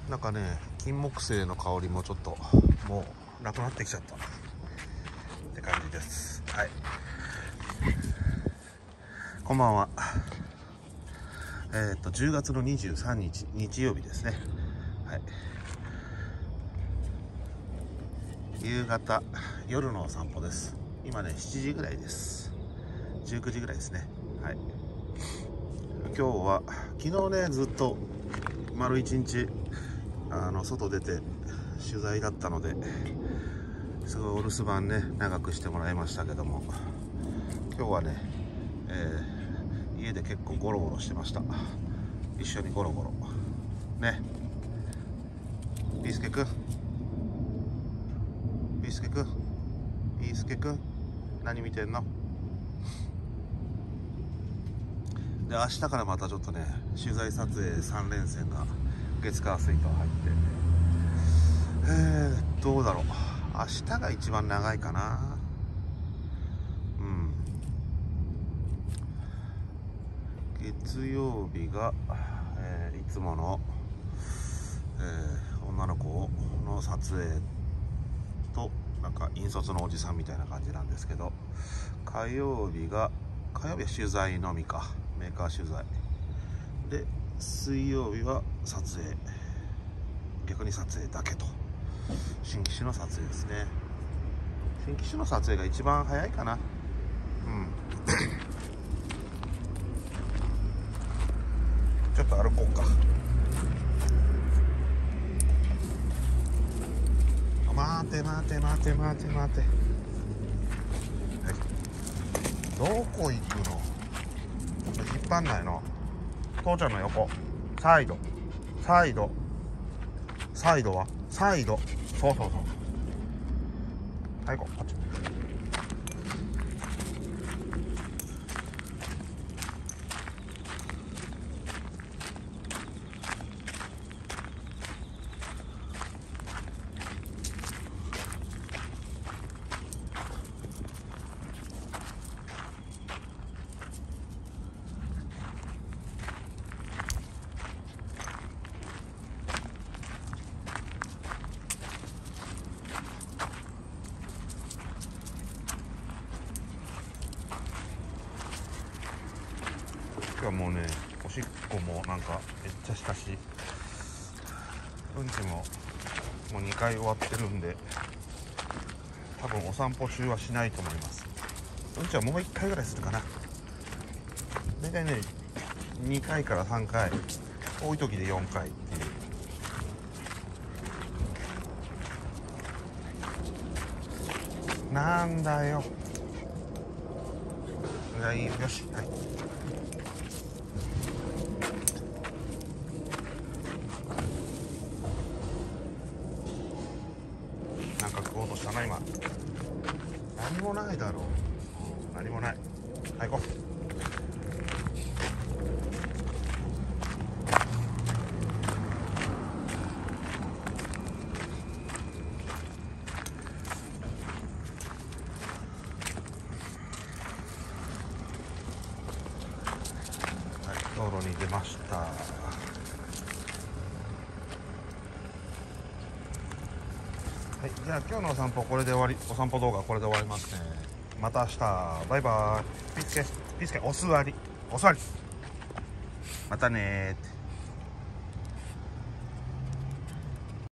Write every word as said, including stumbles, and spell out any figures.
なんかね、金木犀の香りもちょっともうなくなってきちゃったって感じです。はい、こんばんは。えっとじゅうがつのにじゅうさんにち日曜日ですね。はい、夕方夜のお散歩です。今ねしちじぐらいです。じゅうくじぐらいですね。はい、今日は昨日ねずっと丸一日あの外出て取材だったのですごいお留守番ね長くしてもらいましたけども、今日はね、えー、家で結構ゴロゴロしてました。一緒にゴロゴロね。ビースケくんビースケくんビースケくん何見てんの？で明日からまたちょっとね取材撮影さんれんせんが月火水と入って、えー、どうだろう、明日が一番長いかな。うん、月曜日が、えー、いつもの、えー、女の子の撮影となんか引率のおじさんみたいな感じなんですけど、火曜日が火曜日は取材のみか、メーカー取材で、水曜日は撮影、逆に撮影だけと、新機種の撮影ですね。新機種の撮影が一番早いかな。うんちょっと歩こうか。待て待て待て待て待て、はい、どこ行くの？引っ張んないの？父ちゃんの横、サイドサイドサイドはサイド、そうそうそう、はい、こっち。今日はもうねおしっこもなんかめっちゃしたし、うんちももうにかい終わってるんで、多分お散歩中はしないと思います。うんちはもういっかいぐらいするかな。大体ねにかいからさんかい、多い時でよんかいっていう。なんだよ。いやいいよ、よし、はい。なんか食おうとしたな今。何もないだろう。何もない。はい、行こう。道路に出ました。はい、じゃあ今日のお散歩これで終わり、お散歩動画これで終わりますね。また明日、バイバイ。ピースケ、ピースケ、お座り、お座り。またねーって。